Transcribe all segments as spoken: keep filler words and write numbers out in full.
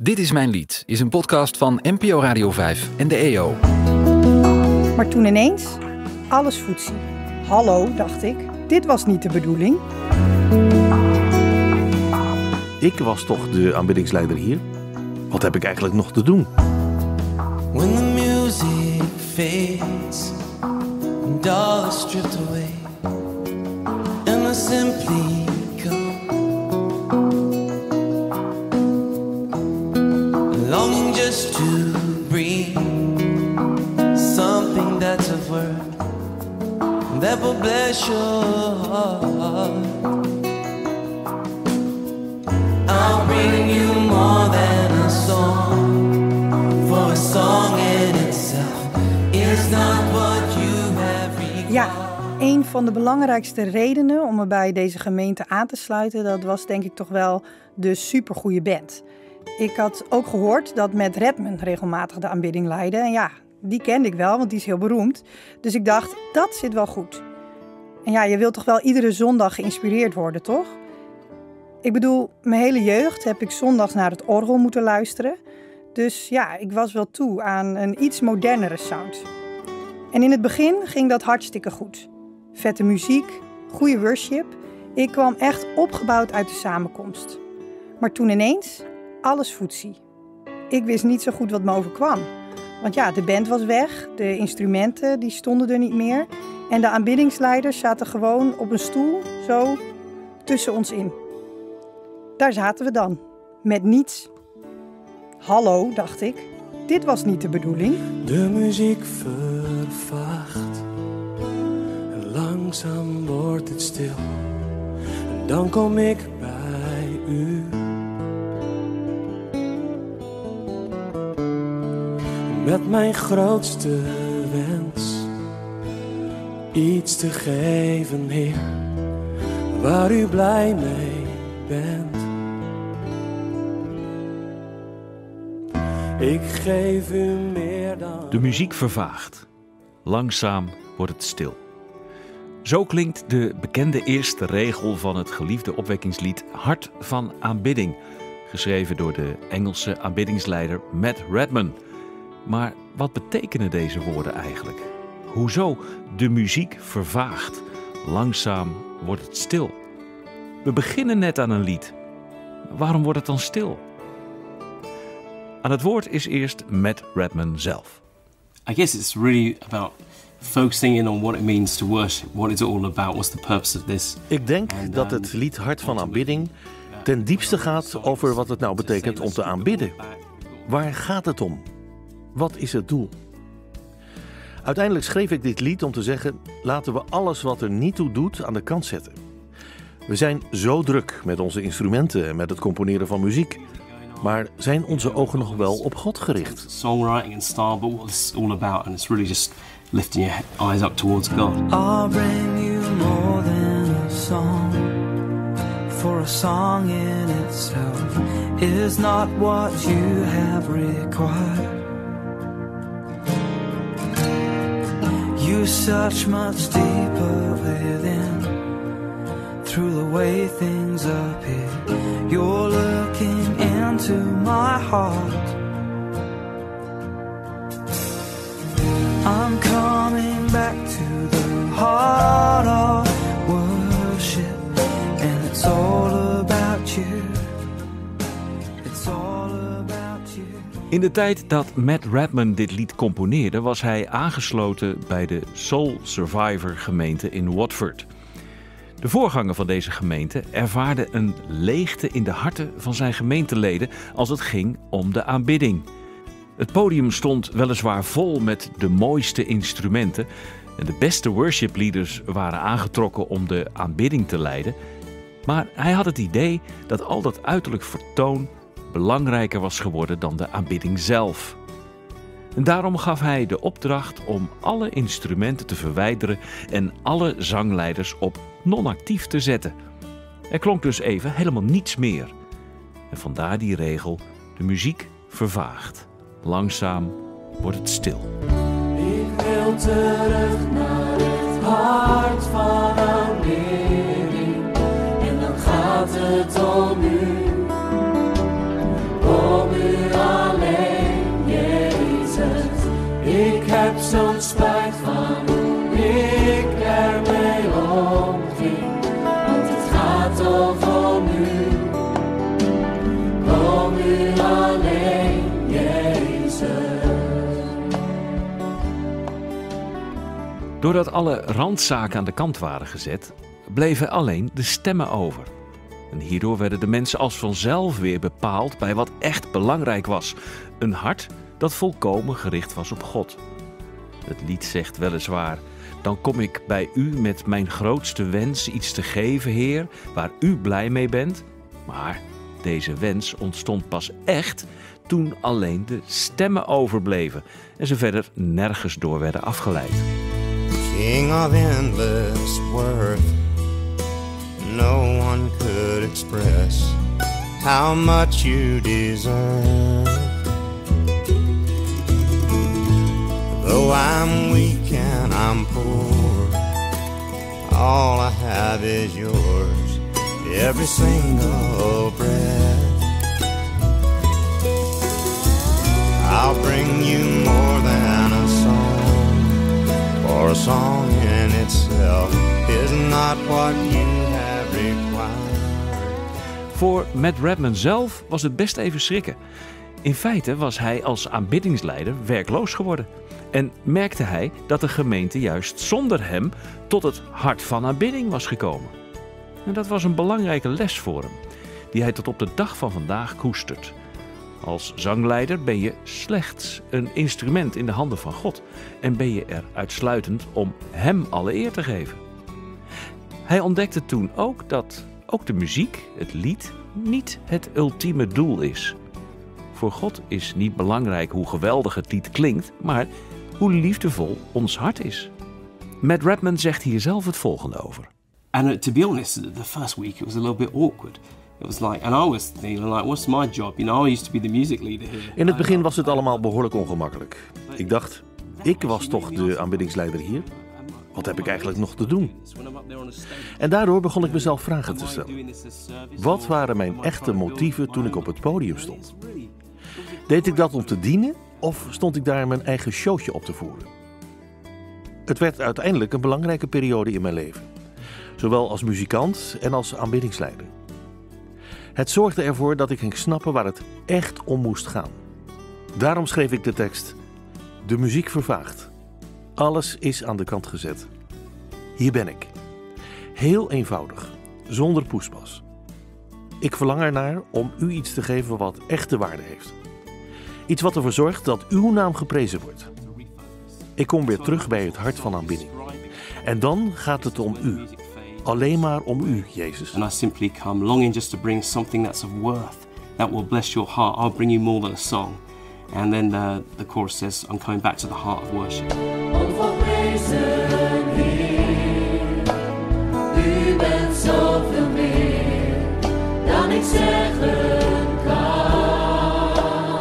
Dit is mijn lied is een podcast van N P O Radio vijf en de E O. Maar toen ineens, alles voetzie. Hallo, dacht ik, dit was niet de bedoeling. Ik was toch de aanbiddingsleider hier? Wat heb ik eigenlijk nog te doen? When the music fades and all is stripped away and I simply go longing just to breathe something that's of worth that will bless your heart. I'll bring you more than a song, for a song in itself is not what you have required. Ja, een van de belangrijkste redenen om me bij deze gemeente aan te sluiten, dat was denk ik toch wel de supergoeie band. Ik had ook gehoord dat Matt Redman regelmatig de aanbidding leidde. En ja, die kende ik wel, want die is heel beroemd. Dus ik dacht, dat zit wel goed. En ja, je wilt toch wel iedere zondag geïnspireerd worden, toch? Ik bedoel, mijn hele jeugd heb ik zondags naar het orgel moeten luisteren. Dus ja, ik was wel toe aan een iets modernere sound. En in het begin ging dat hartstikke goed. Vette muziek, goede worship. Ik kwam echt opgebouwd uit de samenkomst. Maar toen ineens, alles voetzie. Ik wist niet zo goed wat me overkwam. Want ja, de band was weg, de instrumenten die stonden er niet meer. En de aanbiddingsleiders zaten gewoon op een stoel, zo, tussen ons in. Daar zaten we dan, met niets. Hallo, dacht ik, dit was niet de bedoeling. De muziek vervaagt en langzaam wordt het stil. En dan kom ik bij u. Met mijn grootste wens, iets te geven, Heer, waar u blij mee bent. Ik geef u meer dan... De muziek vervaagt. Langzaam wordt het stil. Zo klinkt de bekende eerste regel van het geliefde opwekkingslied Hart van aanbidding, geschreven door de Engelse aanbiddingsleider Matt Redman. Maar wat betekenen deze woorden eigenlijk? Hoezo de muziek vervaagt? Langzaam wordt het stil. We beginnen net aan een lied. Waarom wordt het dan stil? Aan het woord is eerst Matt Redman zelf. I guess it's really about focusing in on what it means to worship. What it's all about. What's the purpose of this? Ik denk dat het lied Hart van aanbidding ten diepste gaat over wat het nou betekent om te aanbidden. Waar gaat het om? Wat is het doel? Uiteindelijk schreef ik dit lied om te zeggen, laten we alles wat er niet toe doet aan de kant zetten. We zijn zo druk met onze instrumenten en met het componeren van muziek. Maar zijn onze ogen nog wel op God gericht? Songwriting and style, but what it's all about, and it's really just lifting your eyes up towards God. I'll bring you more than a song, for a song in itself is not what you have required. You search much deeper within, through the way things appear. You're looking into my heart. I'm coming back to the heart of worship, and it's all about you. It's all about you. In de tijd dat Matt Redman dit lied componeerde, was hij aangesloten bij de Soul Survivor gemeente in Watford. De voorganger van deze gemeente ervaarde een leegte in de harten van zijn gemeenteleden als het ging om de aanbidding. Het podium stond weliswaar vol met de mooiste instrumenten en de beste worshipleaders waren aangetrokken om de aanbidding te leiden. Maar hij had het idee dat al dat uiterlijk vertoon belangrijker was geworden dan de aanbidding zelf. En daarom gaf hij de opdracht om alle instrumenten te verwijderen en alle zangleiders op non-actief te zetten. Er klonk dus even helemaal niets meer. En vandaar die regel, de muziek vervaagt. Langzaam wordt het stil. Ik wil terug naar het hart van aanbidding, en dan gaat het om u, om u. heb zo'n spijt van hoe ik ermee omging, want het gaat toch om u, om u alleen, Jezus. Doordat alle randzaken aan de kant waren gezet, bleven alleen de stemmen over. En hierdoor werden de mensen als vanzelf weer bepaald bij wat echt belangrijk was. Een hart dat volkomen gericht was op God. Het lied zegt weliswaar: dan kom ik bij u met mijn grootste wens iets te geven, Heer, waar u blij mee bent. Maar deze wens ontstond pas echt toen alleen de stemmen overbleven en ze verder nergens door werden afgeleid. King of endless worth, no one could express how much you deserve. Though I'm weak and I'm poor, all I have is yours, every single breath. I'll bring you more than a song, for a song in itself is not what you have required. Voor Matt Redman zelf was het best even schrikken. In feite was hij als aanbiddingsleider werkloos geworden. En merkte hij dat de gemeente juist zonder hem tot het hart van aanbidding was gekomen. En dat was een belangrijke les voor hem, die hij tot op de dag van vandaag koestert. Als zangleider ben je slechts een instrument in de handen van God en ben je er uitsluitend om hem alle eer te geven. Hij ontdekte toen ook dat ook de muziek, het lied, niet het ultieme doel is. Voor God is niet belangrijk hoe geweldig het lied klinkt, maar hoe liefdevol ons hart is. Matt Redman zegt hier zelf het volgende over. And uh, to be honest, the first week it was a little bit awkward. It was like, and I was thinking like, what's my job? You know, I used to be the music leader here. In het begin was het allemaal behoorlijk ongemakkelijk. Ik dacht, ik was toch de aanbiddingsleider hier? Wat heb ik eigenlijk nog te doen? En daardoor begon ik mezelf vragen te stellen. Wat waren mijn echte motieven toen ik op het podium stond? Deed ik dat om te dienen of stond ik daar mijn eigen showtje op te voeren? Het werd uiteindelijk een belangrijke periode in mijn leven. Zowel als muzikant en als aanbiddingsleider. Het zorgde ervoor dat ik ging snappen waar het echt om moest gaan. Daarom schreef ik de tekst: de muziek vervaagt. Alles is aan de kant gezet. Hier ben ik. Heel eenvoudig, zonder poespas. Ik verlang ernaar om u iets te geven wat echte waarde heeft. Iets wat ervoor zorgt dat uw naam geprezen wordt. Ik kom weer terug bij het hart van aanbidding. En dan gaat het om u. Alleen maar om u, Jezus. And I simply come longing just to bring something that's of worth, that will bless your heart. I'll bring you more than a song. And then the, the chorus says, I'm coming back to the heart of worship. Onvolprezen Heer, u bent zoveel meer dan ik zeggen kan.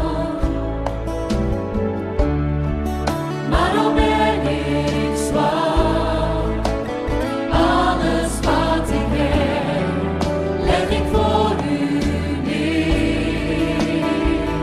Maar al ben ik zwak, alles wat ik heb, leg ik voor u neer.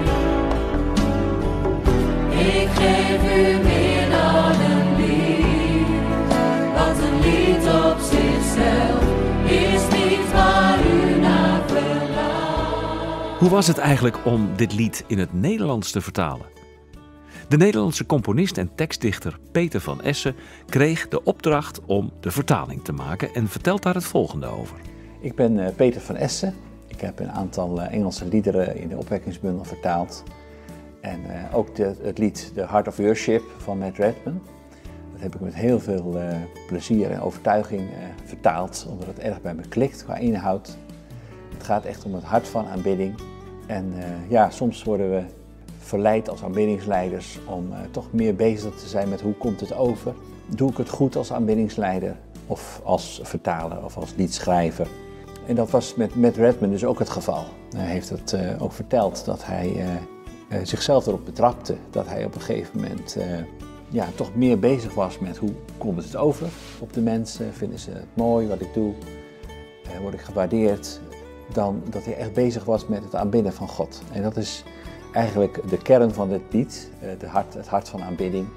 Ik geef u meer dan een lied, want een lied op zichzelf is niet waar u naar verlangt. Hoe was het eigenlijk om dit lied in het Nederlands te vertalen? De Nederlandse componist en tekstdichter Peter van Essen kreeg de opdracht om de vertaling te maken en vertelt daar het volgende over. Ik ben uh, Peter van Essen. Ik heb een aantal uh, Engelse liederen in de opwekkingsbundel vertaald. En uh, ook de, het lied The Heart of Worship van Matt Redman. Dat heb ik met heel veel uh, plezier en overtuiging uh, vertaald, omdat het erg bij me klikt qua inhoud. Het gaat echt om het hart van aanbidding. En uh, ja, soms worden we verleid als aanbiddingsleiders om uh, toch meer bezig te zijn met hoe komt het over. Doe ik het goed als aanbiddingsleider of als vertaler of als liedschrijver? En dat was met Matt Redman dus ook het geval. Hij heeft het uh, ook verteld dat hij uh, uh, zichzelf erop betrapte. Dat hij op een gegeven moment uh, ja, toch meer bezig was met hoe komt het over op de mensen. Vinden ze het mooi wat ik doe? Uh, word ik gewaardeerd? Dan dat hij echt bezig was met het aanbidden van God. En dat is eigenlijk de kern van dit lied, uh, de hart, het hart van aanbidding.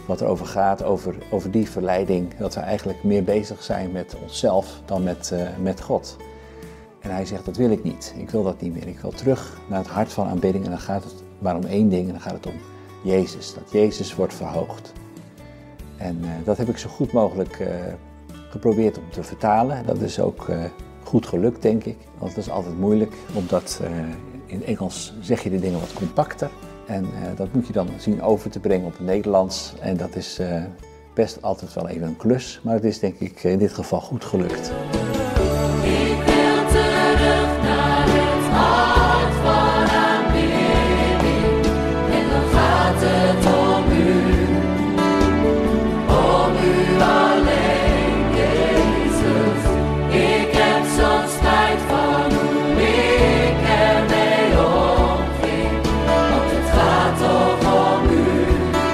wat erover gaat, over, over die verleiding, dat we eigenlijk meer bezig zijn met onszelf dan met, uh, met God. En hij zegt, dat wil ik niet. Ik wil dat niet meer. Ik wil terug naar het hart van aanbidding. En dan gaat het maar om één ding, en dan gaat het om Jezus. Dat Jezus wordt verhoogd. En uh, dat heb ik zo goed mogelijk uh, geprobeerd om te vertalen. Dat is ook uh, goed gelukt, denk ik. Want het is altijd moeilijk, omdat uh, in Engels zeg je de dingen wat compacter. En uh, dat moet je dan zien over te brengen op het Nederlands. En dat is uh, best altijd wel even een klus. Maar het is denk ik in dit geval goed gelukt. Ik wil terug naar het hart van aanbidding. En dan gaat het om u. Om u alleen, Jezus. Ik heb zo'n spijt van hoe ik ermee omging. Want het gaat toch om u.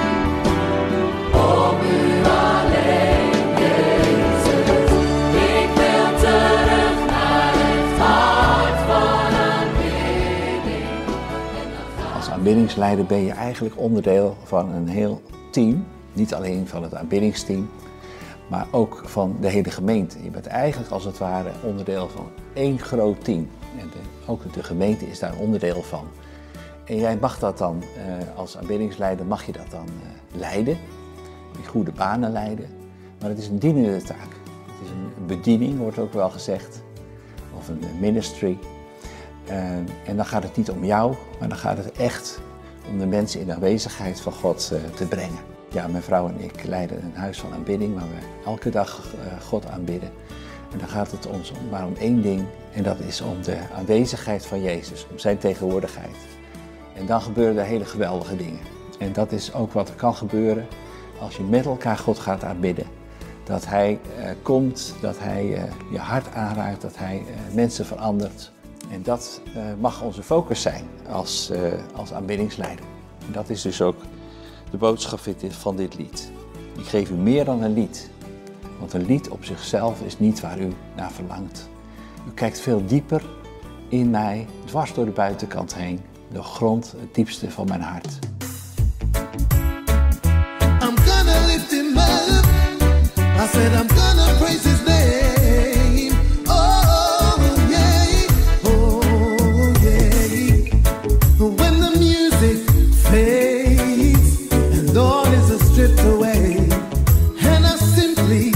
Om u alleen, Jezus. Ik wil terug naar het hart van aanbidding. Als aanbiddingsleider ben je eigenlijk onderdeel van een heel team. Niet alleen van het aanbiddingsteam, maar ook van de hele gemeente. Je bent eigenlijk als het ware onderdeel van één groot team. En de, ook de gemeente is daar onderdeel van. En jij mag dat dan, uh, als aanbiddingsleider mag je dat dan uh, leiden. In goede banen leiden. Maar het is een dienende taak. Het is een bediening, wordt ook wel gezegd. Of een ministry. Uh, en dan gaat het niet om jou, maar dan gaat het echt om de mensen in de aanwezigheid van God uh, te brengen. Ja, mijn vrouw en ik leiden een huis van aanbidding waar we elke dag uh, God aanbidden. En dan gaat het ons maar om één ding en dat is om de aanwezigheid van Jezus, om zijn tegenwoordigheid. En dan gebeuren er hele geweldige dingen. En dat is ook wat er kan gebeuren als je met elkaar God gaat aanbidden. Dat Hij uh, komt, dat Hij uh, je hart aanraakt, dat Hij uh, mensen verandert. En dat uh, mag onze focus zijn als, uh, als aanbiddingsleider. En dat is dus ook de boodschap van dit lied. Ik geef u meer dan een lied. Want een lied op zichzelf is niet waar u naar verlangt. U kijkt veel dieper in mij, dwars door de buitenkant heen. De grond, het diepste van mijn hart. I'm gonna lift him up. I said I'm gonna praise his name. Oh yeah, oh yeah. When the music fades and all is a stripped away, and I simply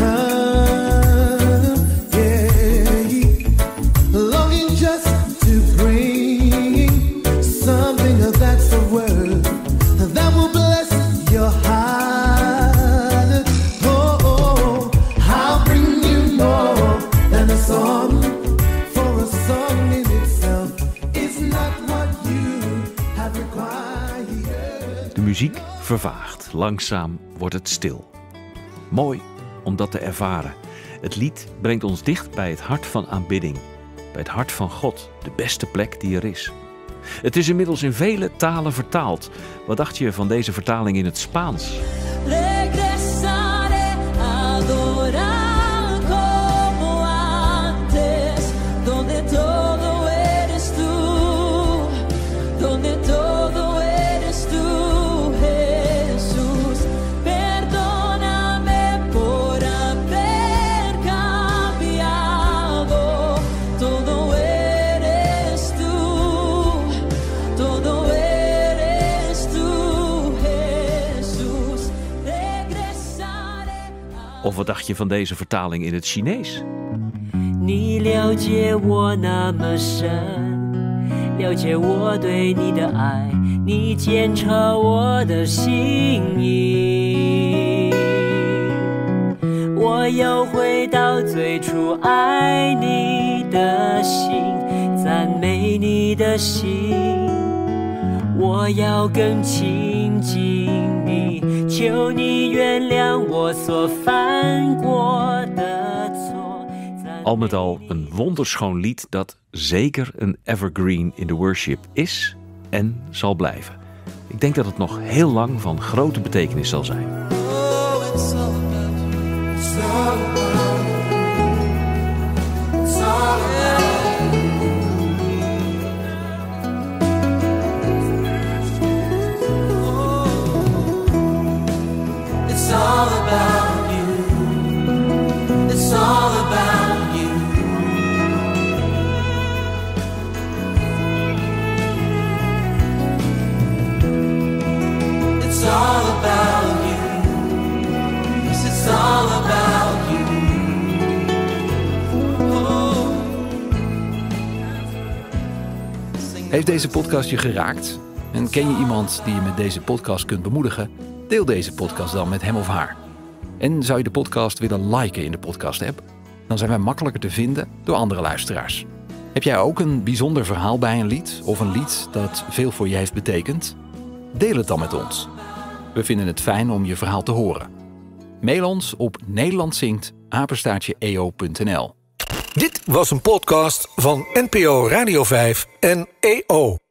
come, yeah, longing just to bring something of that's the word that will bless your heart. Oh, oh, I'll bring you more than a song, for a song in itself is not what you have required. De muziek vervaagt. Langzaam wordt het stil. Mooi om dat te ervaren. Het lied brengt ons dicht bij het hart van aanbidding. Bij het hart van God, de beste plek die er is. Het is inmiddels in vele talen vertaald. Wat dacht je van deze vertaling in het Spaans? Regresaré a adorar como antes, donde todo eres tú, donde todo eres tú, Jesús. Perdóname por haber cambiado, todo eres tú, todo eres tú, Jesús. Regresaré a Of wat dacht je van deze vertaling in het Chinees? 你了解我那么深，了解我对你的爱，你检查我的心意。我又回到最初爱你的心，赞美你的心。我要更亲近你，求你原谅我所犯过的错。 Al met al een wonderschoon lied dat zeker een evergreen in de worship is en zal blijven. Ik denk dat het nog heel lang van grote betekenis zal zijn. Oh, it's all about you. It's all about you. It's all about you. Heeft deze podcast je geraakt? En ken je iemand die je met deze podcast kunt bemoedigen? Deel deze podcast dan met hem of haar. En zou je de podcast willen liken in de podcast-app? Dan zijn wij makkelijker te vinden door andere luisteraars. Heb jij ook een bijzonder verhaal bij een lied of een lied dat veel voor je heeft betekend? Deel het dan met ons. We vinden het fijn om je verhaal te horen. Mail ons op nederlandzingt apenstaartje e o punt n l. Dit was een podcast van N P O Radio vijf en E O.